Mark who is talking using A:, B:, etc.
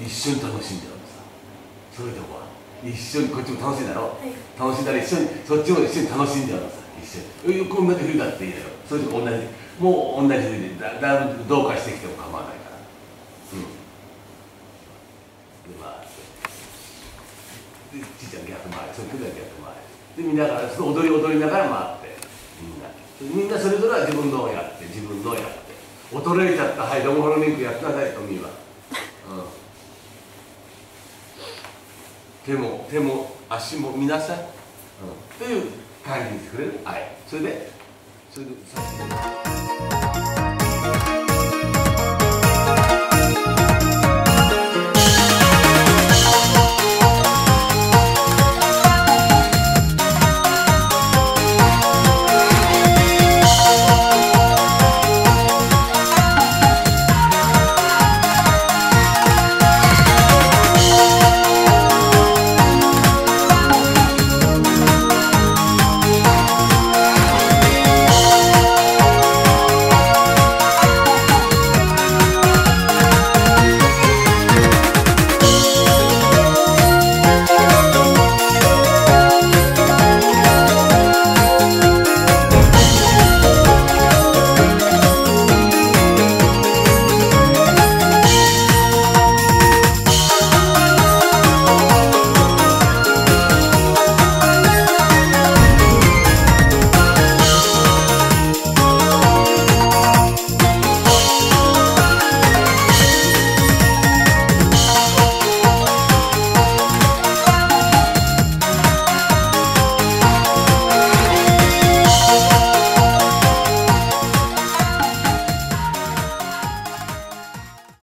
A: 一緒に楽しんじゃうんですよ。そういうとこは一緒にこっちも楽しいだろ、はい、楽しんだら一緒にそっちも一緒に楽しんじゃうんですよ。一緒にこんなふうだっていいだろ、そういうとこ同じ、もう同じふうにだいぶどうかしてきても構わないから。でまあでちいちゃん逆回り、そういう時は逆回りで見ながら、その踊りながら回ってみんなそれぞれは自分のをやって自分のをやって衰えちゃった、はいどうもホロニンクやってなさいとみんな。手も足も見なさい、という感じにしてくれる。はい、それで差し入れ。